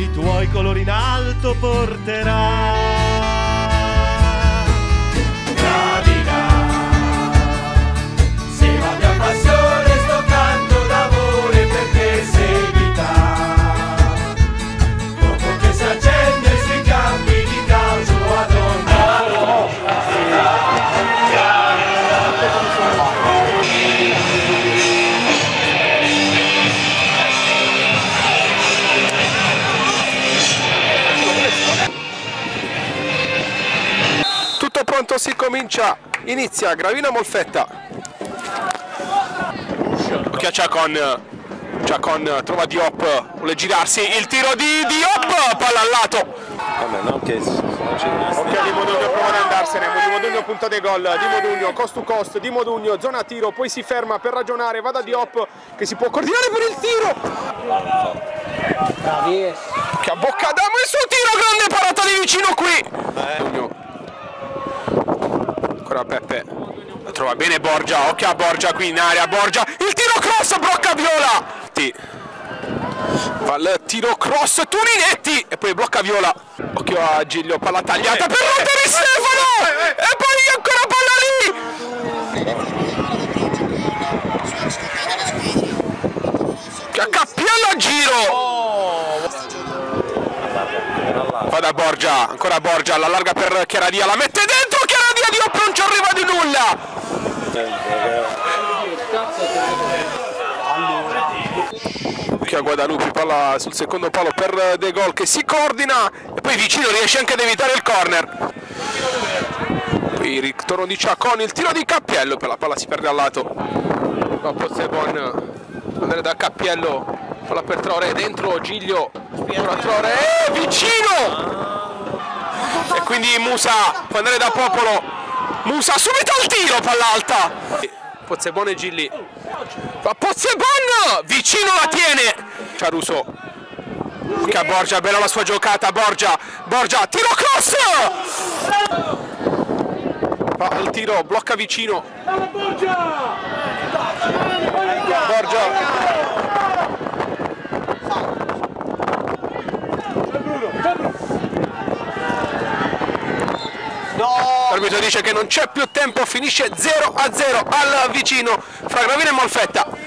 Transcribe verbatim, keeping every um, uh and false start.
i tuoi colori in alto porterà. Gravina, se la mia passione sto canto d'amore per te seguita. Dopo che si accende sui campi di calcio ad Tutto pronto, si comincia, inizia Gravina Molfetta. Ok, Chacon, Chacon trova Diop, vuole girarsi, il tiro di Diop, palla al lato. Vabbè, no, che Ok, Di Modugno prova ad andarsene, Di Modugno punta dei gol, Di Modugno cost to cost, Di Modugno zona tiro, poi si ferma per ragionare, va da Diop che si può coordinare per il tiro. Che a bocca da messo il tiro, grande parata di vicino qui. Eh. Ancora Peppe, la trova bene Borgia, occhio a Borgia qui in area, Borgia, il tiro cross, blocca Viola. Ti. Fa il tiro cross, Turinetti e poi blocca Viola. Occhio a Giglio, palla tagliata per Rotta di Stefano e poi ancora palla lì. Che accappiello a giro. Va da Borgia, ancora Borgia, la larga per Chiaradia, la mette dentro, Chiaradia, Diop non ci arriva di nulla. Occhio a Guadalupi, palla sul secondo palo per De Gol che si coordina e poi vicino riesce anche ad evitare il corner. Poi il ritorno di Chacon, il tiro di Cappiello, per la palla si perde al lato. Va Pozzebon, andare da Cappiello, palla per Traoré, dentro Giglio, ancora Traoré, eh, vicino! E quindi Musa può andare da Popolo, Musa subito al tiro, palla alta. Pozzebon e Gilli, va Pozzebon, vicino la tiene, Ciaruso, che a Borgia, bella la sua giocata, Borgia, Borgia, tiro cross! Va al tiro, blocca vicino, Borgia. L'arbitro dice che non c'è più tempo, finisce zero a zero al vicino fra Gravina e Molfetta.